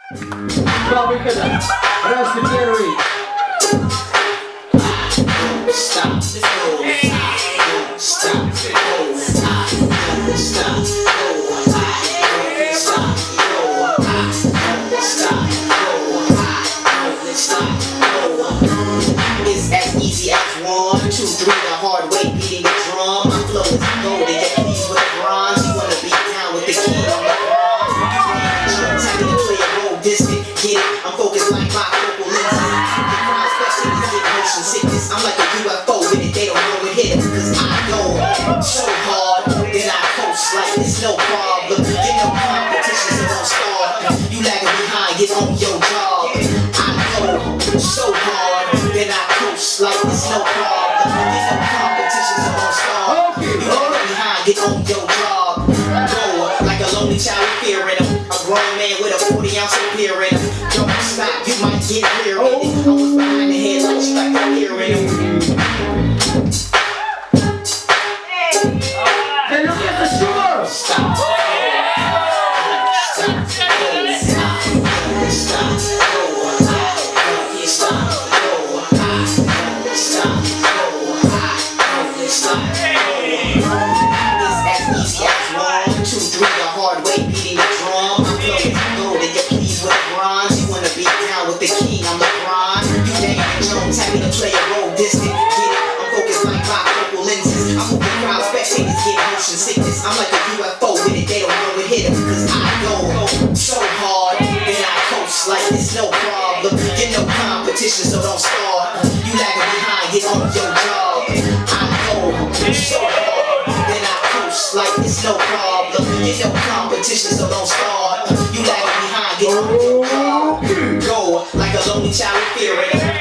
Два выхода. Раш, ты первый. It's as easy as 1, 2, 3, the hard way beating the drum. My flow is golden, get pleased with the bronze. You wanna be down with the key on the drum. Time to play a role distant, get it? I'm focused like my focal lenses. The crowd's question is get motion sickness. I'm like a UFO with it, they don't know it hit. Cause I go so hard, then I coast like it's no problem. Get no competition, so don't start. You lagging behind, get on your job. I go so hard, then I coast like it's no problem. Get no competition, so don't start. You lagging behind, get on your job. Go like a lonely child with fear in him. A grown man with a 40-ounce of beer in him. Don't stop, you might get weary in it. I was behind the headlights like a beer in him. Hey, look at the shore! Stop. Happy to play a role distant, get it? I'm focused like my focal lenses. I'm moving crowds, spectators get motion sickness. I'm like a UFO with it, they don't know it hit them. Cause I go so hard, then I coast like it's no problem. Get no competition, so don't start. You lagging behind, get on your job. I go so hard, then I coast like it's no problem. Get no competition, so don't start. You lagging behind, get on your job. Go like a lonely child with fear in it.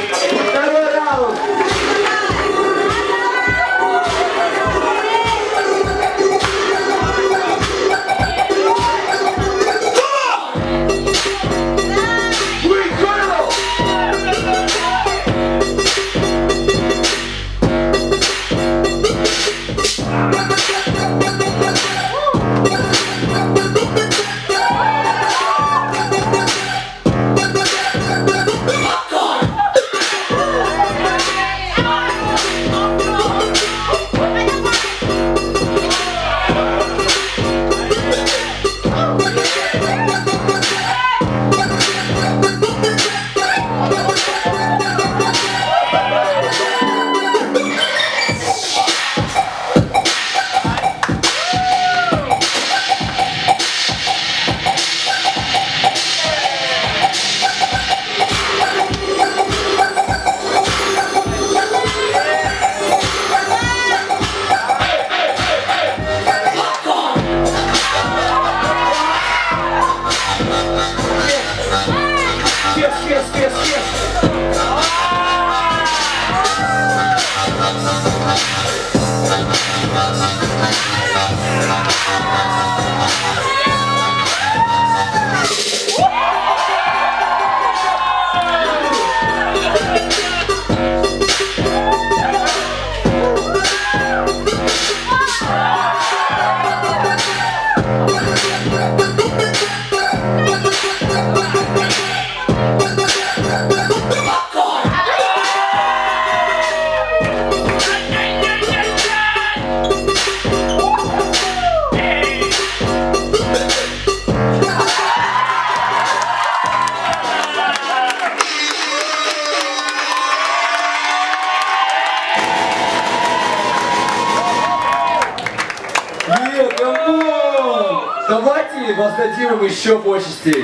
Давайте воздадим им еще почестей.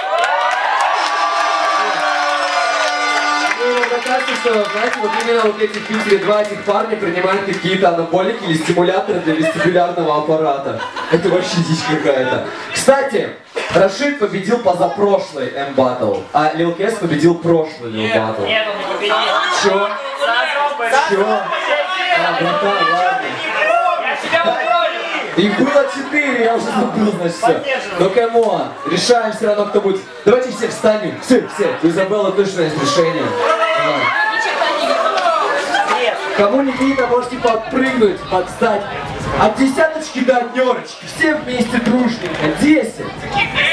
Мне кажется, что, знаете, вот именно вот эти в Питере два этих парня принимают какие-то анаболики или стимуляторы для вестибулярного аппарата. Это вообще дичь какая-то. Кстати, Рашид победил позапрошлый М-баттл, а Лил Кэс победил прошлый М-баттл. Нет, он не победил. Чё? Чё? А, братан, ладно. Я тебя контролю. Их было 4, я уже забыл, значит, все. Ну камон, решаем все равно, кто будет. Давайте все встанем. Все. У Изабеллы точно есть решение. Давай. Кому не видно, можете подпрыгнуть, подстать. От десяточки до однерочки. Все вместе дружненько. 10.